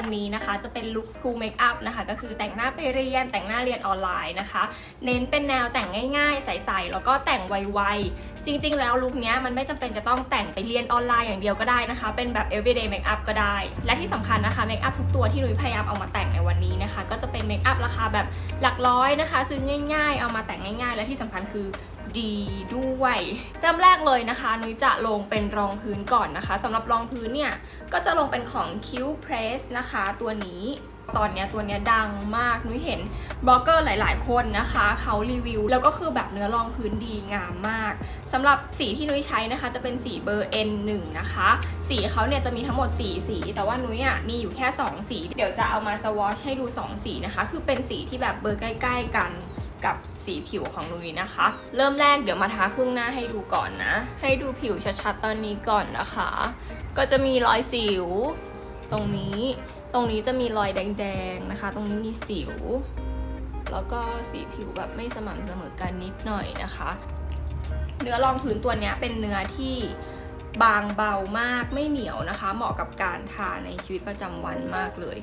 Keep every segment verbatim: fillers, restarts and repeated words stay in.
วันนี้นะคะจะเป็นลุคสคูลเมคอัพนะคะก็คือแต่งหน้าไปเรียนแต่งหน้าเรียนออนไลน์นะคะเน้นเป็นแนวแต่งง่ายๆใสๆแล้วก็แต่งไวๆจริงๆแล้วลุคนี้มันไม่จำเป็นจะต้องแต่งไปเรียนออนไลน์อย่างเดียวก็ได้นะคะเป็นแบบ everyday makeup ก็ได้และที่สำคัญนะคะเมคอัพทุกตัวที่นุ้ยพยายามเอามาแต่งในวันนี้นะคะก็จะเป็นเมคอัพราคาแบบหลักร้อยนะคะซื้อง่ายๆเอามาแต่งง่ายๆและที่สำคัญคือดีด้วยเริ่มแรกเลยนะคะนุ้ยจะลงเป็นรองพื้นก่อนนะคะสำหรับรองพื้นเนี่ยก็จะลงเป็นของ Cute Press นะคะตัวนี้ตอนนี้ตัวนี้ดังมากนุ้ยเห็นบล็อกเกอร์หลายๆคนนะคะเขารีวิวแล้วก็คือแบบเนื้อรองพื้นดีงามมากสำหรับสีที่นุ้ยใช้นะคะจะเป็นสีเบอร์ เอ็น หนึ่ง นะคะสีเขาเนี่ยจะมีทั้งหมดสี่สีแต่ว่านุ้ยอ่ะมีอยู่แค่สองสีเดี๋ยวจะเอามาสวอชให้ดูสองสีนะคะคือเป็นสีที่แบบเบอร์ใกล้ๆกันกับสีผิวของนุ้ยนะคะเริ่มแรกเดี๋ยวมาทาครึ่งหน้าให้ดูก่อนนะให้ดูผิวชัดๆตอนนี้ก่อนนะคะก็จะมีรอยสิวตรงนี้ตรงนี้จะมีรอยแดงๆนะคะตรงนี้มีสิวแล้วก็สีผิวแบบไม่สม่ำเสมอกันนิดหน่อยนะคะเนื้อรองพื้นตัวนี้เป็นเนื้อที่บางเบามากไม่เหนียวนะคะเหมาะกับการทาในชีวิตประจำวันมากเลย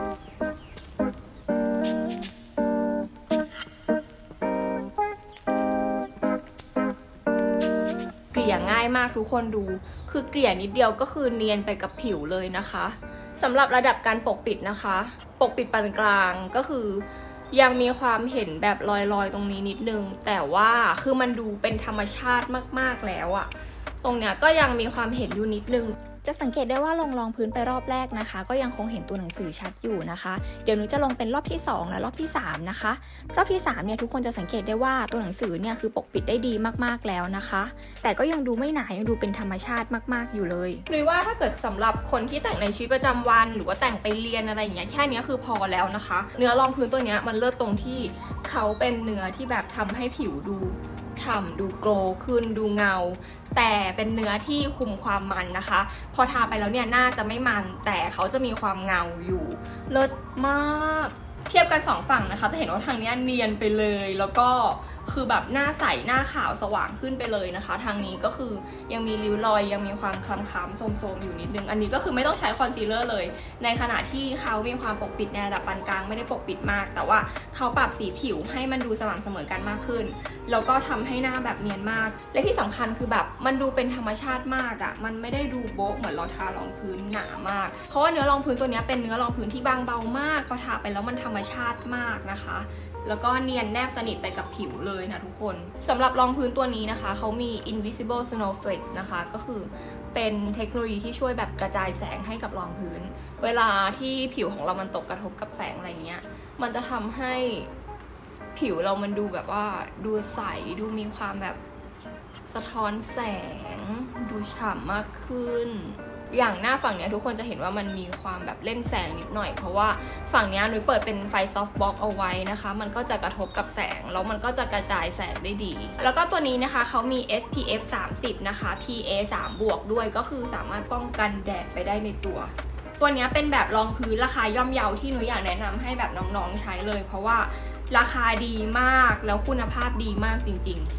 เกลี่ยง่ายมากทุกคนดูคือเกลี่ยนิดเดียวก็คือเนียนไปกับผิวเลยนะคะสำหรับระดับการปกปิดนะคะปกปิดปานกลางก็คือยังมีความเห็นแบบลอยๆตรงนี้นิดนึงแต่ว่าคือมันดูเป็นธรรมชาติมากๆแล้วอะตรงเนี้ยก็ยังมีความเห็นอยู่นิดนึงจะสังเกตได้ว่าลงรองพื้นไปรอบแรกนะคะก็ยังคงเห็นตัวหนังสือชัดอยู่นะคะเดี๋ยวหนูจะลงเป็นรอบที่สองและรอบที่สามนะคะรอบที่สามเนี่ยทุกคนจะสังเกตได้ว่าตัวหนังสือเนี่ยคือปกปิดได้ดีมากๆแล้วนะคะแต่ก็ยังดูไม่หนายังดูเป็นธรรมชาติมากๆอยู่เลยหรือว่าถ้าเกิดสำหรับคนที่แต่งในชีวิตประจำวันหรือว่าแต่งไปเรียนอะไรอย่างเงี้ยแค่นี้คือพอแล้วนะคะเนื้อรองพื้นตัวเนี้ยมันเลิศตรงที่เขาเป็นเนื้อที่แบบทำให้ผิวดูฉ่ำดูโกลว์ขึ้นดูเงาแต่เป็นเนื้อที่คุมความมันนะคะพอทาไปแล้วเนี่ยหน้าจะไม่มันแต่เขาจะมีความเงาอยู่เลิศมากเทียบกันสองฝั่งนะคะจะเห็นว่าทางนี้เนียนไปเลยแล้วก็คือแบบหน้าใสหน้าขาวสว่างขึ้นไปเลยนะคะทางนี้ก็คือยังมีริ้วรอยยังมีความคล้ำๆโทรมๆอยู่นิดนึงอันนี้ก็คือไม่ต้องใช้คอนซีลเลอร์เลยในขณะที่เขามีความปกปิดในระดับปานกลางไม่ได้ปกปิดมากแต่ว่าเขาปรับสีผิวให้มันดูสม่ำเสมอกันมากขึ้นแล้วก็ทำให้หน้าแบบเนียนมากและที่สำคัญคือแบบมันดูเป็นธรรมชาติมากอะ่ะมันไม่ได้ดูโบ๊ะเหมือนเราทารองพื้นหนามากเพราะว่าเนื้อรองพื้นตัวนี้เป็นเนื้อรองพื้นที่บางเบามากพอทาไปแล้วมันธรรมชาติมากนะคะแล้วก็เนียนแนบสนิทไปกับผิวเลยนะทุกคนสำหรับรองพื้นตัวนี้นะคะเขามี invisible snowflakes นะคะก็คือเป็นเทคโนโลยีที่ช่วยแบบกระจายแสงให้กับรองพื้นเวลาที่ผิวของเรามันตกกระทบกับแสงอะไรเงี้ยมันจะทำให้ผิวเรามันดูแบบว่าดูใสดูมีความแบบสะท้อนแสงดูฉ่ำมากขึ้นอย่างหน้าฝั่งเนี้ยทุกคนจะเห็นว่ามันมีความแบบเล่นแสงนิดหน่อยเพราะว่าฝั่งเนี้ยนุ้ยเปิดเป็นไฟซอฟต์บล็อกเอาไว้นะคะมันก็จะกระทบกับแสงแล้วมันก็จะกระจายแสงได้ดีแล้วก็ตัวนี้นะคะเขามี เอส พี เอฟ สามสิบนะคะ พี เอ สาม บวกด้วยก็คือสามารถป้องกันแดดไปได้ในตัวตัวนี้เป็นแบบรองพื้นราคาย่อมเยาที่นุ้ยอยากแนะนำให้แบบน้องๆใช้เลยเพราะว่าราคาดีมากแล้วคุณภาพดีมากจริงๆ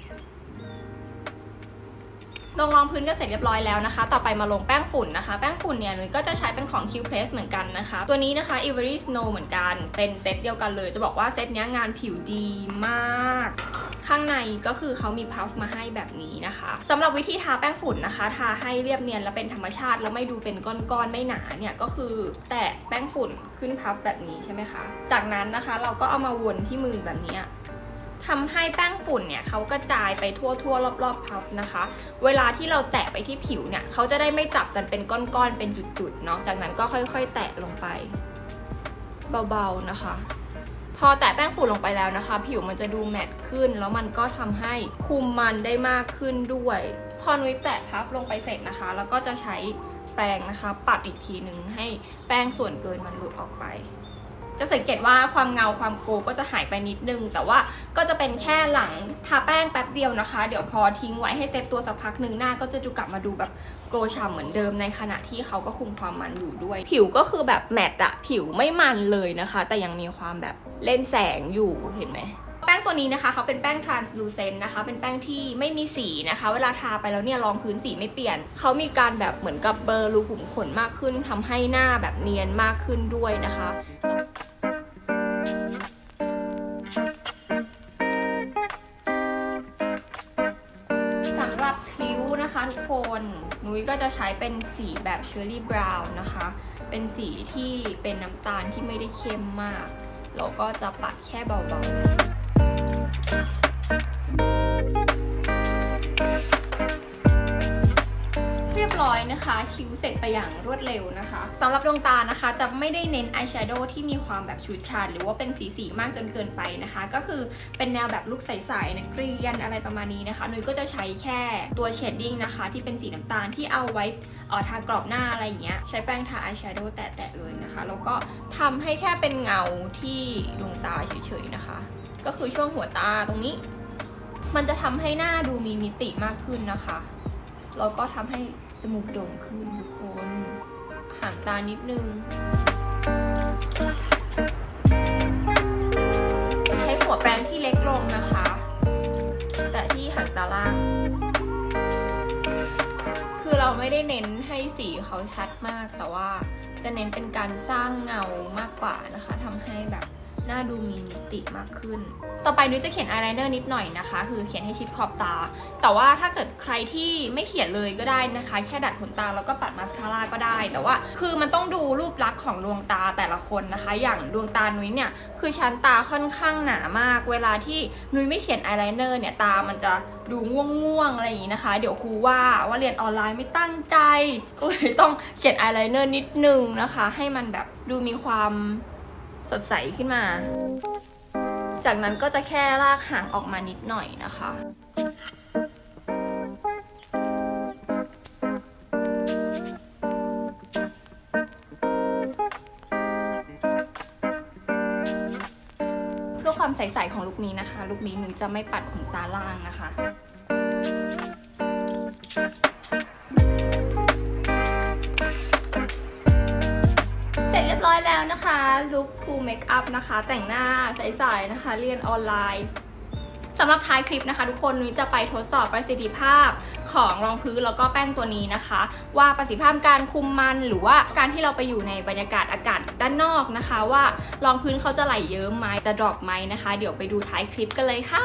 ลงรองพื้นก็เสร็จเรียบร้อยแล้วนะคะต่อไปมาลงแป้งฝุ่นนะคะแป้งฝุ่นเนี่ยนุ้ยก็จะใช้เป็นของ Cute Press เหมือนกันนะคะตัวนี้นะคะ Ivory Snow เหมือนกันเป็นเซตเดียวกันเลยจะบอกว่าเซตนี้งานผิวดีมากข้างในก็คือเขามีพัฟมาให้แบบนี้นะคะสำหรับวิธีทาแป้งฝุ่นนะคะทาให้เรียบเนียนและเป็นธรรมชาติแล้วไม่ดูเป็นก้อนๆไม่หนาเนี่ยก็คือแตะแป้งฝุ่นขึ้นพัฟแบบนี้ใช่ไหมคะจากนั้นนะคะเราก็เอามาวนที่มือแบบนี้ทำให้แป้งฝุ่นเนี่ยเขากระจายไปทั่วๆรอบๆพัฟนะคะเวลาที่เราแตะไปที่ผิวเนี่ยเขาจะได้ไม่จับกันเป็นก้อนๆเป็นจุดๆเนาะจากนั้นก็ค่อยๆแตะลงไปเบาๆนะคะพอแตะแป้งฝุ่นลงไปแล้วนะคะผิวมันจะดูแมตต์ขึ้นแล้วมันก็ทำให้คุมมันได้มากขึ้นด้วยพอนุ้ยแตะพัฟลงไปเสร็จนะคะแล้วก็จะใช้แปรงนะคะปัดอีกทีหนึ่งให้แป้งส่วนเกินมันหลุดออกไปจะสังเกตว่าความเงาความโกลก็จะหายไปนิดนึงแต่ว่าก็จะเป็นแค่หลังทาแป้งแป๊บเดียวนะคะเดี๋ยวพอทิ้งไว้ให้เซตตัวสักพักหนึ่งหน้าก็จะดูกลับมาดูแบบโกลฉ่ำเหมือนเดิมในขณะที่เขาก็คุมความมันอยู่ด้วยผิวก็คือแบบแมตต์อะผิวไม่มันเลยนะคะแต่ยังมีความแบบเล่นแสงอยู่เห็นไหมแป้ป้งตัวนี้นะคะเขาเป็นแป้ง translucent นะคะเป็นแป้งที่ไม่มีสีนะคะเวลาทาไปแล้วเนี่ยรองพื้นสีไม่เปลี่ยนเขามีการแบบเหมือนกับเบลอรูขุมขนมากขึ้นทำให้หน้าแบบเนียนมากขึ้นด้วยนะคะสำหรับคิ้วนะคะทุกคนนุ้ยก็จะใช้เป็นสีแบบเชอร์รี่บราวน์นะคะเป็นสีที่เป็นน้ำตาลที่ไม่ได้เข้มมากแล้วก็จะปัดแค่เบาๆเรียบร้อยนะคะคิ้วเสร็จไปอย่างรวดเร็วนะคะสำหรับดวงตานะคะจะไม่ได้เน้นอายแชโดว์ที่มีความแบบฉูดฉาดหรือว่าเป็นสีสีมากจนเกินไปนะคะก็คือเป็นแนวแบบลุคใสๆนักเรียนอะไรประมาณนี้นะคะนุ้ยก็จะใช้แค่ตัวเชดดิ้งนะคะที่เป็นสีน้ำตาลที่เอาไว้เอ่อทากรอบหน้าอะไรอย่างเงี้ยใช้แป้งทาอายแชโดว์แตะๆเลยนะคะแล้วก็ทำให้แค่เป็นเงาที่ดวงตาเฉยๆนะคะก็คือช่วงหัวตาตรงนี้มันจะทำให้หน้าดูมีมิติมากขึ้นนะคะแล้วก็ทำให้จมูกโด่งขึ้นทุกคนห่างตานิดนึงใช้หัวแปรงที่เล็กลงนะคะแต่ที่ห่างตาล่างคือเราไม่ได้เน้นให้สีเขาชัดมากแต่ว่าจะเน้นเป็นการสร้างเงามากกว่านะคะทำให้แบบหน้าดูมีมิติมากขึ้นต่อไปนุ้ยจะเขียนอายไลเนอร์นิดหน่อยนะคะคือเขียนให้ชิดขอบตาแต่ว่าถ้าเกิดใครที่ไม่เขียนเลยก็ได้นะคะแค่ดัดขนตาแล้วก็ปัดมาสคาร่าก็ได้แต่ว่าคือมันต้องดูรูปลักษณ์ของดวงตาแต่ละคนนะคะอย่างดวงตานุ้ยเนี่ยคือชั้นตาค่อนข้างหนามากเวลาที่นุ้ยไม่เขียนอายไลเนอร์เนี่ยตามันจะดูง่วงๆอะไรอย่างนี้นะคะเดี๋ยวครูว่าว่าเรียนออนไลน์ไม่ตั้งใจก็เลยต้องเขียนอายไลเนอร์นิดนึงนะคะให้มันแบบดูมีความสดใสขึ้นมาจากนั้นก็จะแค่ลากหางออกมานิดหน่อยนะคะเพื่อความใสๆของลุคนี้นะคะลุคนี้หนูจะไม่ปัดขนตาล่างนะคะเสร็จเรียบร้อยแล้วนะคะลุคสคูลเมคอัพนะคะแต่งหน้าใสๆนะคะเรียนออนไลน์สำหรับท้ายคลิปนะคะทุกคนนุ้ยจะไปทดสอบประสิทธิภาพของรองพื้นแล้วก็แป้งตัวนี้นะคะว่าประสิทธิภาพการคุมมันหรือว่าการที่เราไปอยู่ในบรรยากาศอากาศด้านนอกนะคะว่ารองพื้นเขาจะไหลเยิ้มไหมจะดรอปไหมนะคะเดี๋ยวไปดูท้ายคลิปกันเลยค่ะ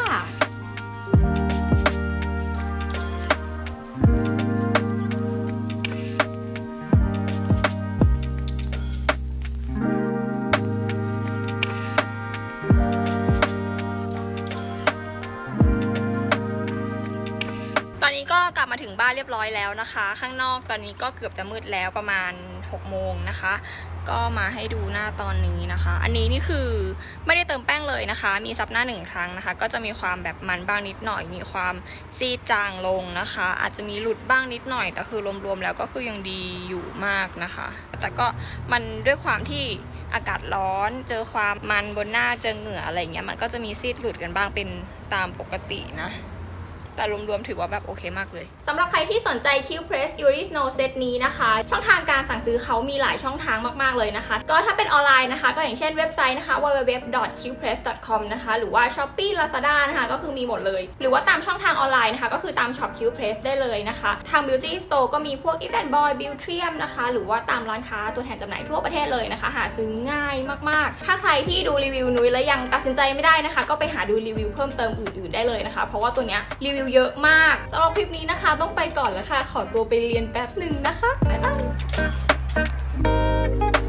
ตอนนี้ก็กลับมาถึงบ้านเรียบร้อยแล้วนะคะข้างนอกตอนนี้ก็เกือบจะมืดแล้วประมาณหกโมงนะคะก็มาให้ดูหน้าตอนนี้นะคะอันนี้นี่คือไม่ได้เติมแป้งเลยนะคะมีซับหน้าหนึ่งครั้งนะคะก็จะมีความแบบมันบ้างนิดหน่อยมีความซีดจางลงนะคะอาจจะมีหลุดบ้างนิดหน่อยแต่คือรวมๆแล้วก็คือยังดีอยู่มากนะคะแต่ก็มันด้วยความที่อากาศร้อนเจอความมันบนหน้าเจอเหงื่ออะไรเงี้ยมันก็จะมีซีดหลุดกันบ้างเป็นตามปกตินะแต่รวมๆถือว่าแบบโอเคมากเลยสำหรับใครที่สนใจ Q Press Iris No Set นี้นะคะช่องทางการสั่งซื้อเขามีหลายช่องทางมากๆเลยนะคะก็ถ้าเป็นออนไลน์นะคะก็อย่างเช่นเว็บไซต์นะคะ ดับเบิลยู ดับเบิลยู ดับเบิลยู ดอท คิว เพรส ดอท คอม นะคะหรือว่า Shopee Lazada นะคะก็คือมีหมดเลยหรือว่าตามช่องทางออนไลน์นะคะก็คือตามช็อป Q Press ได้เลยนะคะทาง Beauty Store ก็มีพวก Event Boy Beautrium นะคะหรือว่าตามร้านค้าตัวแทนจำหน่ายทั่วประเทศเลยนะคะหาซื้อง่ายมากๆถ้าใครที่ดูรีวิวนุ้ยแล้วยังตัดสินใจไม่ได้นะคะก็ไปหาดูรีวิวเพิ่มเติมอื่นๆได้เลยนะคะเพราะว่าตัวเนี้ยรีวิวเยอะมากสำหรับคลิปนี้นะคะต้องไปก่อนแล้วค่ะขอตัวไปเรียนแป๊บหนึ่งนะคะบ๊ายบาย